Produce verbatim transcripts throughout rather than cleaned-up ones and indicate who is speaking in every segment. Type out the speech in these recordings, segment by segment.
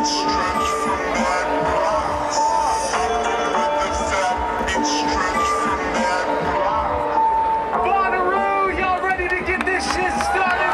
Speaker 1: Bonaroo, y'all ready to get this shit started?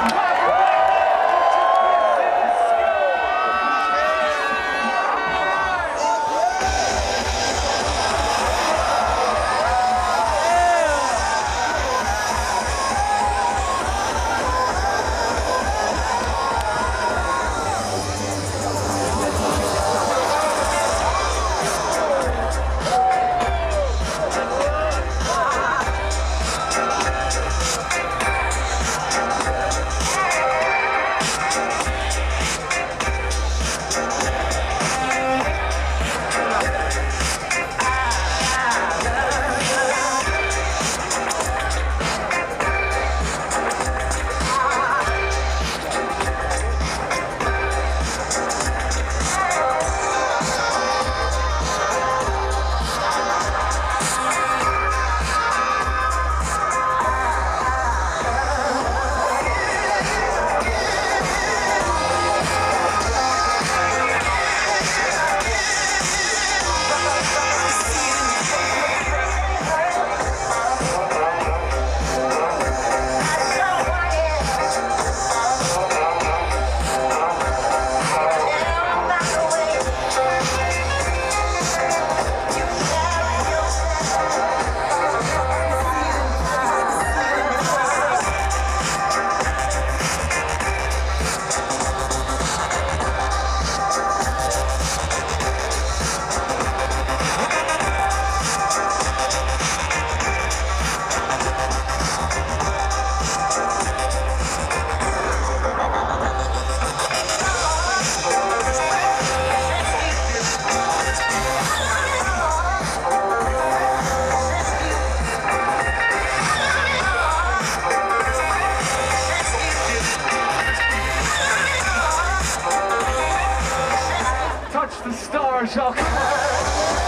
Speaker 1: The stars, y'all. Come on.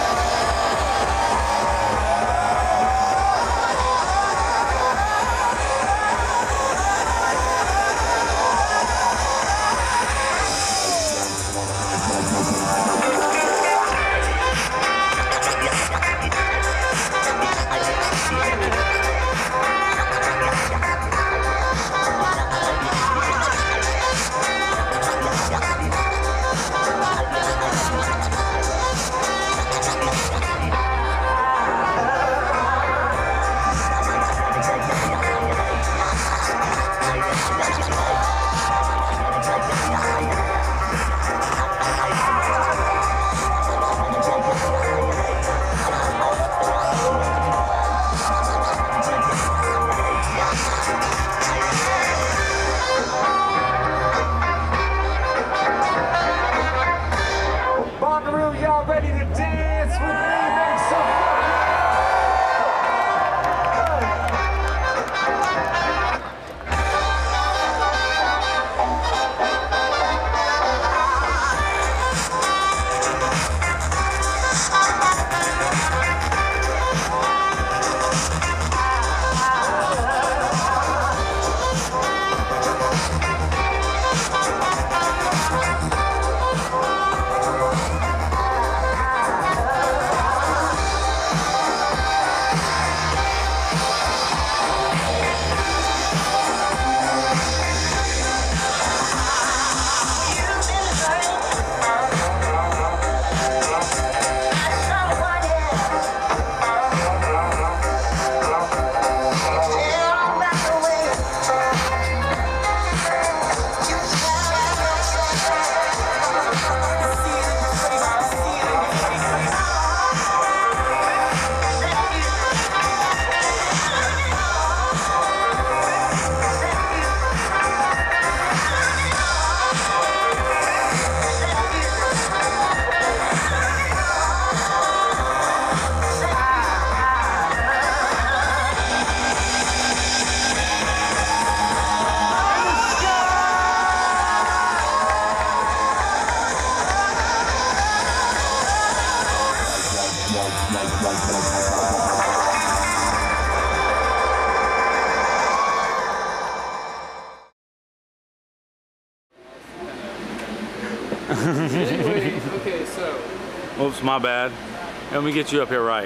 Speaker 2: Anyway, okay, so.
Speaker 3: Oops, my bad. Let me get you up here right.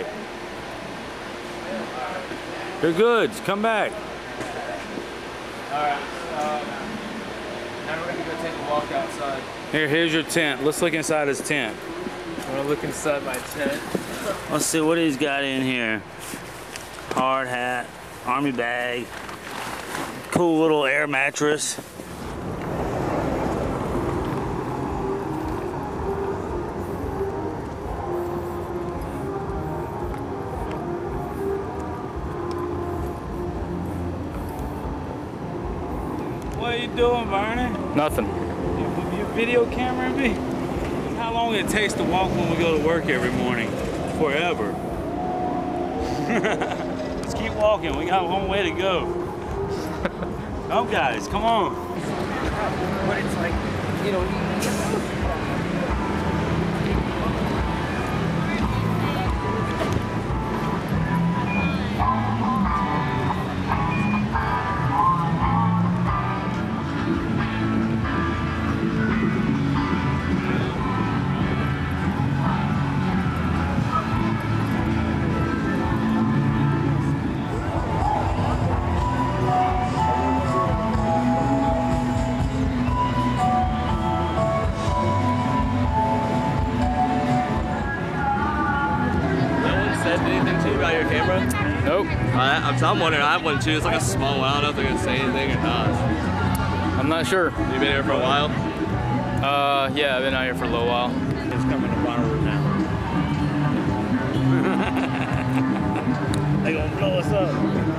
Speaker 3: You're good. Come back.
Speaker 2: Alright, um, now we're gonna go take a walk outside.
Speaker 3: Here, here's your tent. Let's look inside his tent.
Speaker 2: I'm gonna look inside my tent.
Speaker 3: Let's see what he's got in here. Hard hat, army bag, cool little air mattress. What are you doing, Barney?
Speaker 2: Nothing.
Speaker 3: You, you video camera me? How long it takes to walk when we go to work every morning? Forever. Let's keep walking. We got a long way to go. Come, guys, come on.
Speaker 2: But it's like, you know, anything to you about your camera?
Speaker 4: Nope.
Speaker 2: I, I'm, I'm wondering, I have one too. It's like a small one. I don't know if they're gonna say anything or not.
Speaker 4: I'm not sure.
Speaker 2: You been here for a while?
Speaker 4: Uh, yeah, I've been out here for a little while.
Speaker 3: It's coming to Bonnaroo now. They gonna blow us up.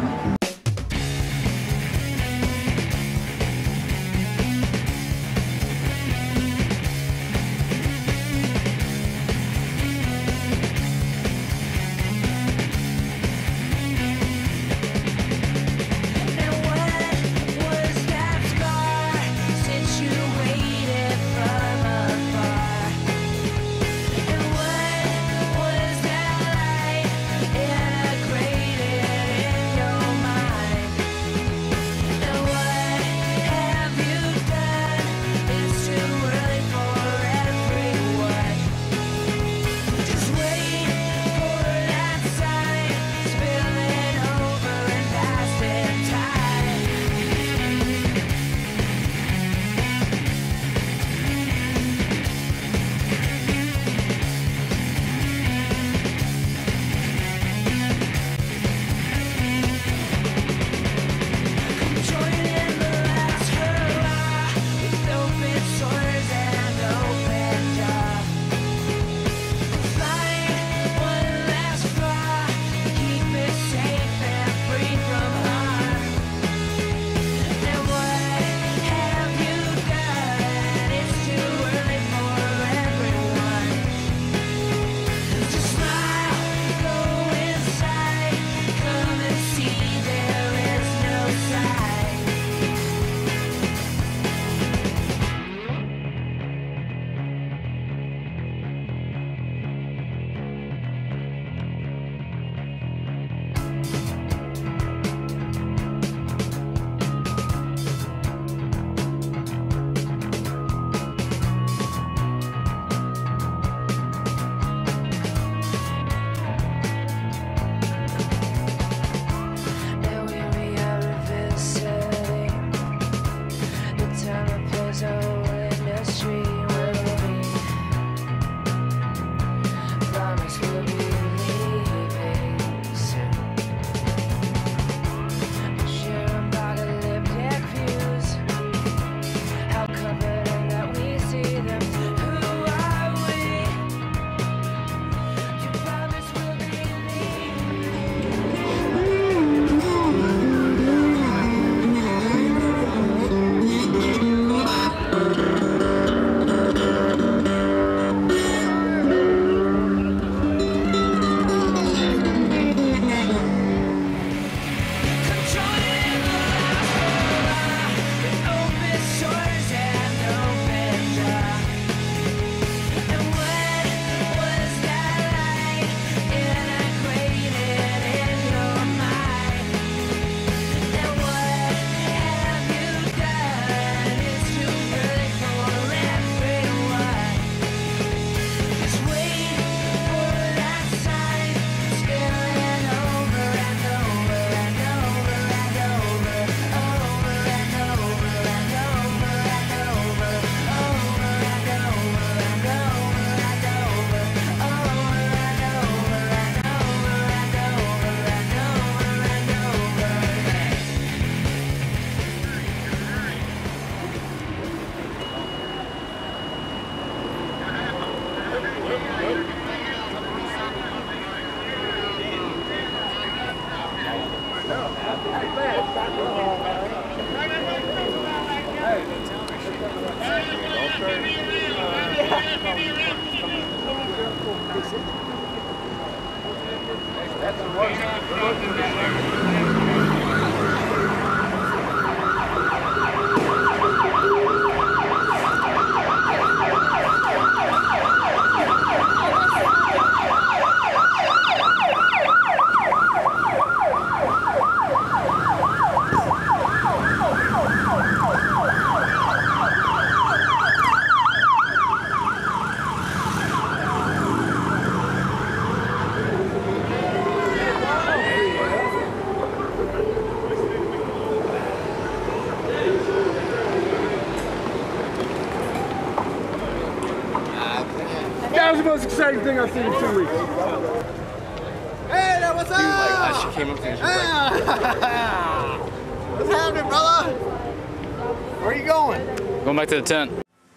Speaker 5: that was the most exciting thing I've seen in two weeks.
Speaker 6: Hey there, what's up?
Speaker 2: Like, as she came up to me, she was like,
Speaker 6: What's happening, brother? Where are you going?
Speaker 4: Going back to the tent.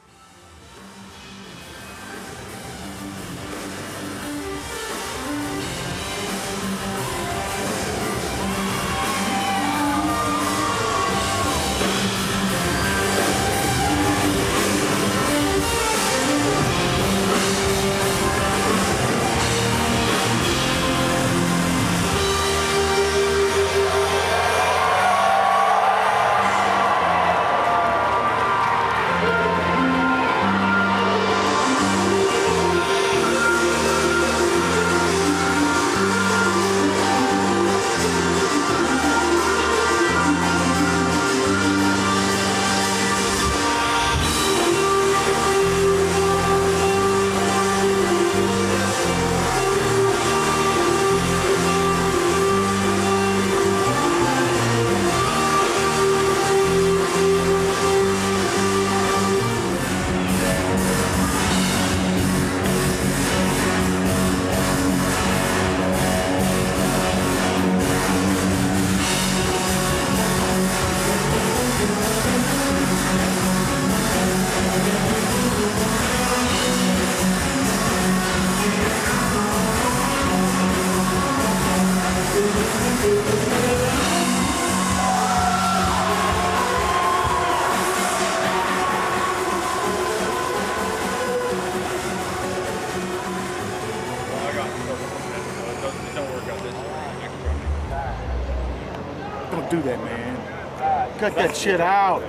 Speaker 5: Don't do that, man. Cut that shit out.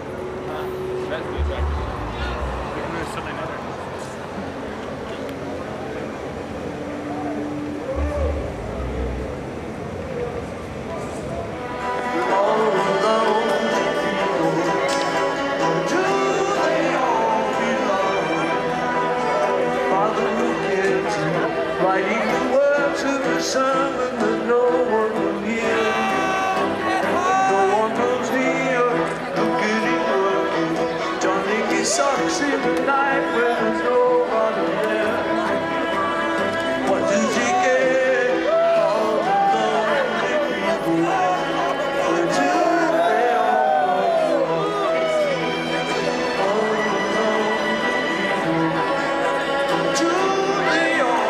Speaker 7: Writing the words of the sermon that no one will hear. No one goes near, look at him working, donning his socks in the night when there's nobody there. What does he get? All the lonely people. Where do they all go? All the lonely people. Do they all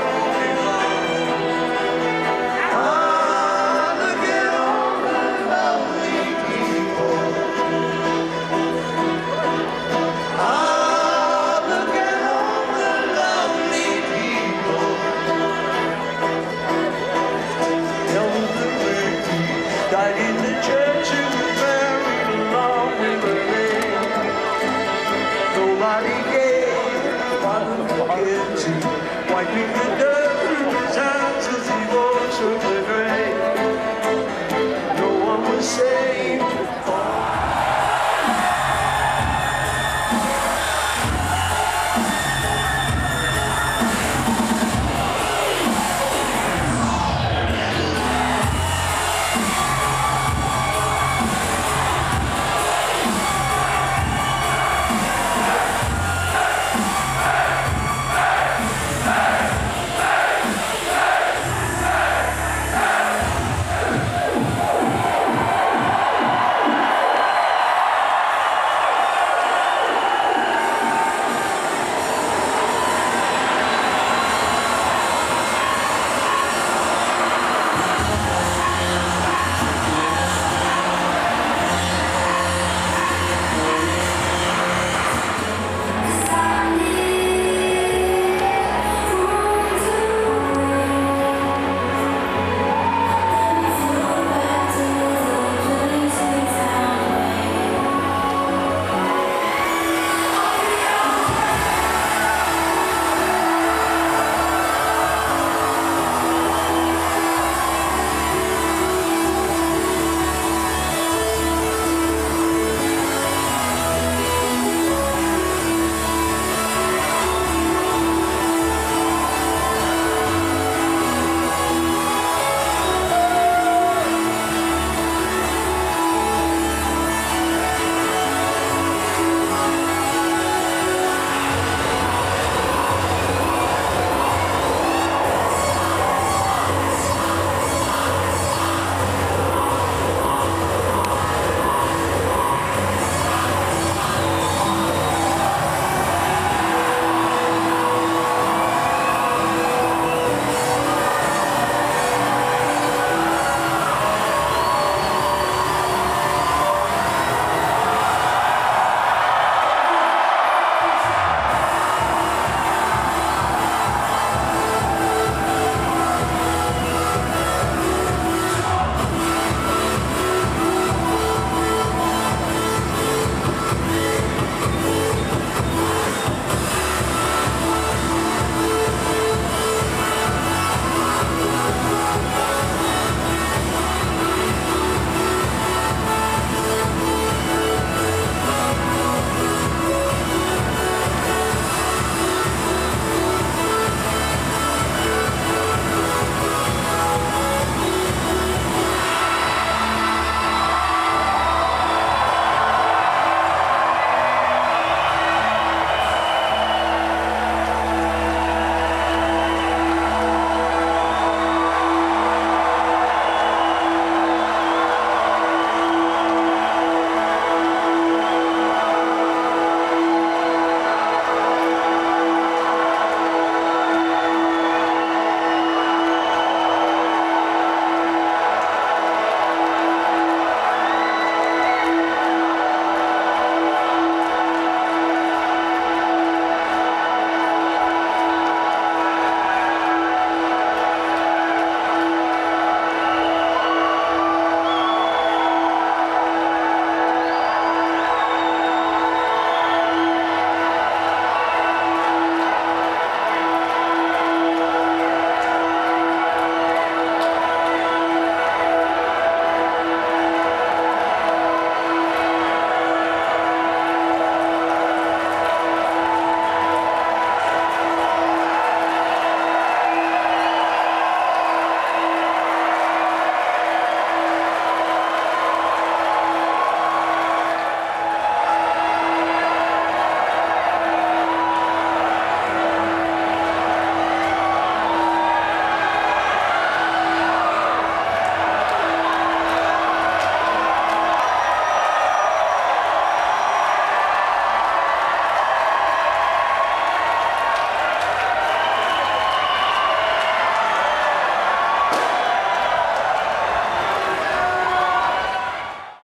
Speaker 7: died in the church and was buried along with the rain. Nobody gave, Father forget to wiping the